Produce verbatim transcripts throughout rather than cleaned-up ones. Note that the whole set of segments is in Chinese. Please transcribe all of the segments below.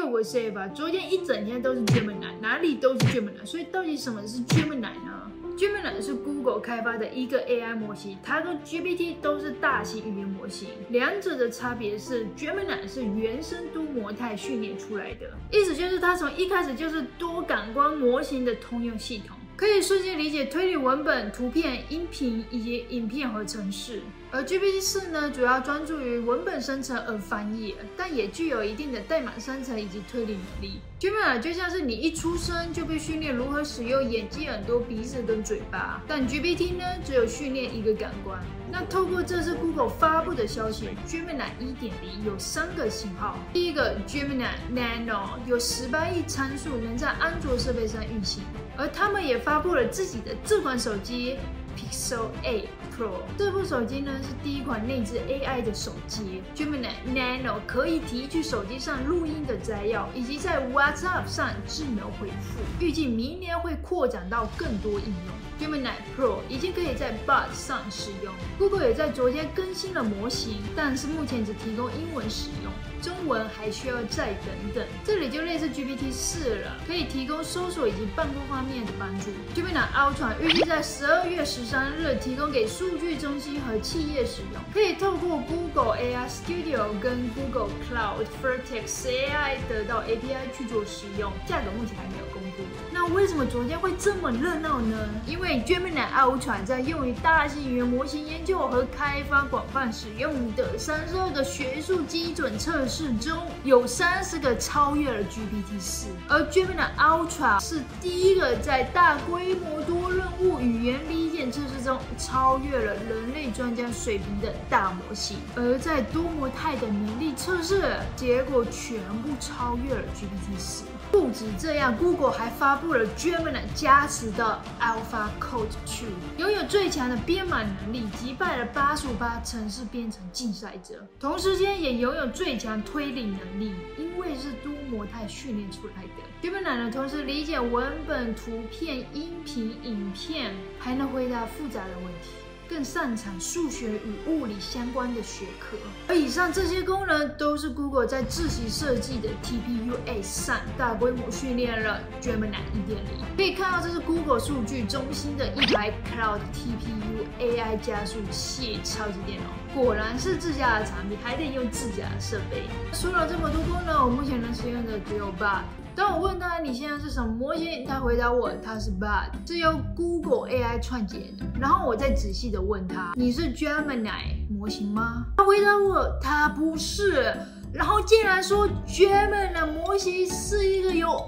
我 say 吧，昨天一整天都是 Gemini， 哪里都是 Gemini， 所以到底什么是 Gemini 呢 ？Gemini 是 Google 开发的一个 A I 模型，它跟 G P T 都是大型语言模型，两者的差别是 Gemini 是原生多模态训练出来的，意思就是它从一开始就是多感官模型的通用系统。 可以瞬间理解推理文本、图片、音频以及影片和程式，而 G P T 四呢，主要专注于文本生成而翻译，但也具有一定的代码生成以及推理能力。Gemini 就像是你一出生就被训练如何使用眼睛、耳朵、鼻子跟嘴巴，但 G P T 呢，只有训练一个感官。那透过这次 Google 发布的消息 ，Gemini 一点零有三个型号，第一个 Gemini Nano 有十八亿参数，能在安卓设备上运行。 而他们也发布了自己的这款手机 Pixel 八 Pro。这部手机呢是第一款内置 A I 的手机 ，Gemini Nano 可以提取手机上录音的摘要，以及在 WhatsApp 上智能回复。预计明年会扩展到更多应用。Gemini Pro 已经可以在 Bard 上使用。Google 也在昨天更新了模型，但是目前只提供英文使用。 中文还需要再等等，这里就类似 G P T 四了，可以提供搜索以及办公方面的帮助。Gemini Ultra 预计在十二月十三日提供给数据中心和企业使用，可以透过 Google A I Studio 跟 Google Cloud Vertex A I 得到 A P I 去做使用，价格目前还没有公布。那为什么昨天会这么热闹呢？因为 Gemini Ultra 在用于大型语言模型研究和开发广泛使用的三十二个学术基准测试。 试中有三十个超越了 G P T 四，而 Gemini Ultra 是第一个在大规模多任务语言理解测试中超越了人类专家水平的大模型，而在多模态的能力测试结果全部超越了 G P T 四。 不止这样 ，Google 还发布了 Gemini 加持的 AlphaCode 二，拥有最强的编码能力，击败了八十五%程式编程竞赛者，同时间也拥有最强推理能力，因为是多模态训练出来的。Gemini 呢，同时理解文本、图片、音频、影片，还能回答复杂的问题。 更擅长数学与物理相关的学科，而以上这些功能都是 Google 在自行设计的 T P U X 上大规模训练了 Gemini 一点零。可以看到，这是 Google 数据中心的一台 Cloud T P U A I 加速器超级电脑，果然是自家的产品，还得用自家的设备。说了这么多功能，我目前能使用的只有 Bard。 当我问他你现在是什么模型，他回答我他是 Bard， 是由 Google A I 创建的。然后我再仔细的问他，你是 Gemini 模型吗？他回答我他不是。然后竟然说 Gemini 模型是一个由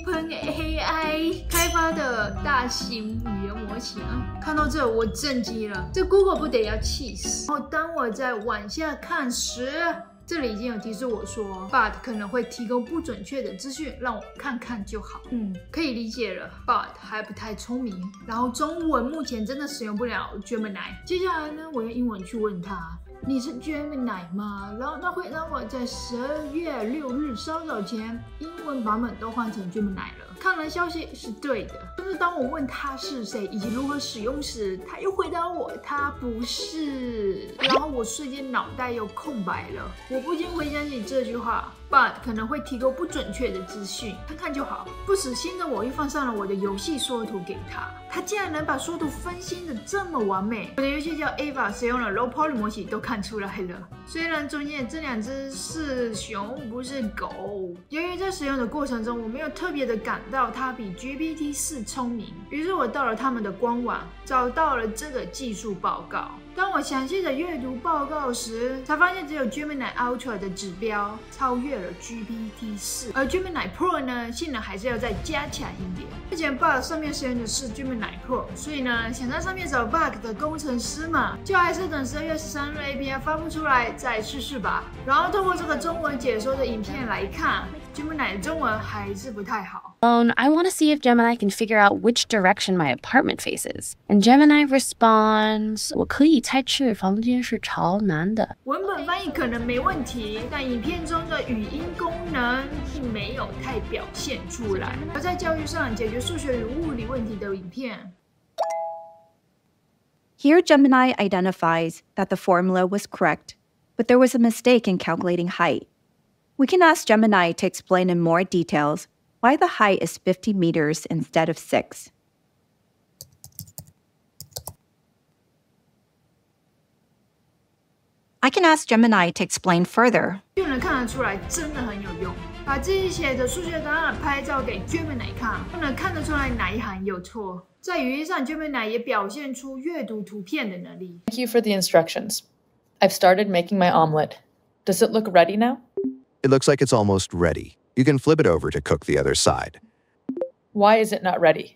OpenAI 开发的大型语言模型。看到这我震惊了，这 Google 不得要气死。然后当我在往下看时， 这里已经有提示我说 ，Bard 可能会提供不准确的资讯，让我看看就好。嗯，可以理解了 ，Bard 还不太聪明。然后中文目前真的使用不了 Gemini。接下来呢，我用英文去问他，你是 Gemini 吗？然后他回答我在十二月六日稍早前，英文版本都换成 Gemini 了。 看来消息是对的，但是当我问他是谁以及如何使用时，他又回答我他不是，然后我瞬间脑袋又空白了。我不禁回想起这句话 ，Bard 可能会提供不准确的资讯，看看就好。不死心的我又放上了我的游戏缩图给他，他竟然能把缩图分析的这么完美。我的游戏叫 Ava， 使用了 Low Poly 模型都看出来了。虽然中间这两只是熊不是狗，由于在使用的过程中我没有特别的感 到它比 G P T 四聪明，于是我到了他们的官网，找到了这个技术报告。当我详细的阅读报告时，才发现只有 Gemini Ultra 的指标超越了 G P T 四，而 Gemini Pro 呢，性能还是要再加强一点。目前 Bard 上面使用的是 Gemini Pro， 所以呢，想在上面找 bug 的工程师嘛，就还是等十二月十三日 A P I 发布出来再试试吧。然后透过这个中文解说的影片来看 ，Gemini 的中文还是不太好。 I want to see if Gemini can figure out which direction my apartment faces. And Gemini responds, 我可以猜测房间是朝南的。 文本翻译可能没问题，但影片中的语音功能并没有太表现出来。而在教育上解决数学与物理问题的影片。 Here Gemini identifies that the formula was correct, but there was a mistake in calculating height. We can ask Gemini to explain in more details why the height is fifty meters instead of six. I can ask Gemini to explain further. 就能看得出来，真的很有用。把自己写的数学答案拍照给 Gemini 看，就能看得出来哪一行有错。在语义上 ，Gemini 也表现出阅读图片的能力。 Thank you for the instructions. I've started making my omelet. Does it look ready now? It looks like it's almost ready. You can flip it over to cook the other side. Why is it not ready?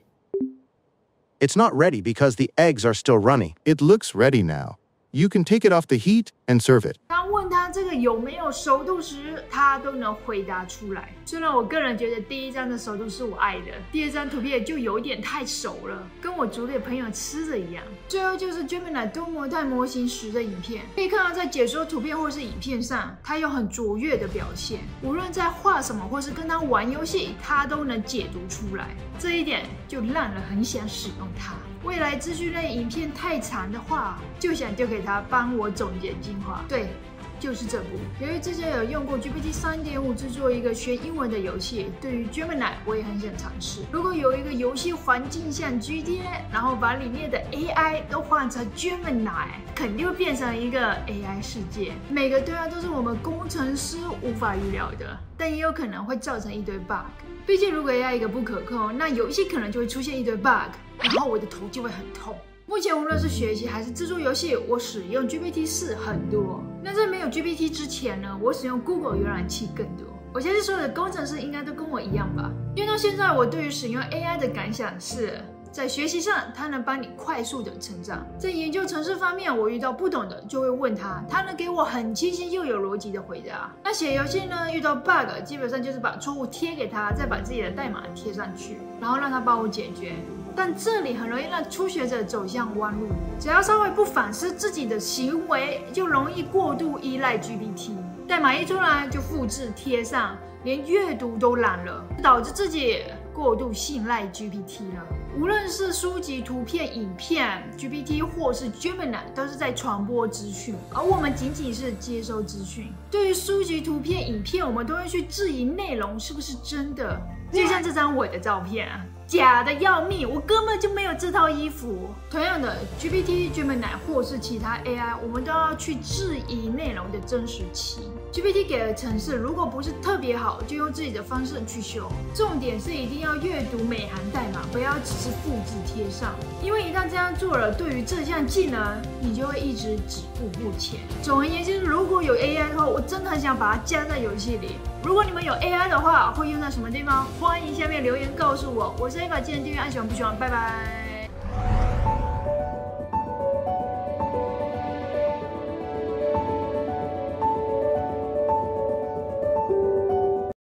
It's not ready because the eggs are still running. It looks ready now. You can take it off the heat and serve it. 当问他这个有没有熟度时，他都能回答出来。虽然我个人觉得第一张的熟度是我爱的，第二张图片就有点太熟了，跟我组里的朋友吃的一样。最后就是 Gemini 多模态模型时的影片，可以看到在解说图片或是影片上，它有很卓越的表现。无论在画什么或是跟他玩游戏，它都能解读出来。这一点就让人很想使用它。未来资讯类影片太长的话，就想丢给他帮我总结精华。对，就是这部。由于之前有用过 G P T 三点五 制作一个学英文的游戏，对于 Gemini 我也很想尝试。如果有一个游戏环境像 G T A， 然后把里面的 A I 都换成 Gemini， 肯定会变成一个 A I 世界。每个对话都是我们工程师无法预料的，但也有可能会造成一堆 bug。毕竟如果 A I 一个不可控，那游戏可能就会出现一堆 bug。然后我的头就会很痛。目前无论是学习还是制作游戏，我使用 G P T 四很多。那在没有 G P T 之前呢，我使用 Google 浏览器更多。我相信所有的工程师应该都跟我一样吧。因为到现在，我对于使用 A I 的感想是，在学习上，它能帮你快速的成长；在研究程式方面，我遇到不懂的就会问他，他能给我很清晰又有逻辑的回答。那写游戏呢，遇到 bug， 基本上就是把错误贴给他，再把自己的代码贴上去，然后让他帮我解决。但这里很容易让初学者走向弯路，只要稍微不反思自己的行为，就容易过度依赖 G P T。代码一出来就复制贴上，连阅读都懒了，导致自己过度信赖 G P T 了。无论是书籍、图片、影片 ，G P T 或是 Gemini 都是在传播资讯，而我们仅仅是接收资讯。对于书籍、图片、影片，我们都会去质疑内容是不是真的。就像这张我的照片啊，假的要命，我根本就没有这套衣服。同样的 ，G P T、Gemini 或是其他 A I， 我们都要去质疑内容的真实性。G P T 给的程式如果不是特别好，就用自己的方式去修。重点是一定要阅读每行代码，不要只是复制贴上。因为一旦这样做了，对于这项技能，你就会一直止步不前。总而言之，如果有 A I 的话，我真的很想把它加在游戏里。如果你们有 A I 的话，会用在什么地方？欢迎下面留言告诉我。我是 Eva， 记得订阅、按喜欢、不喜欢，拜拜。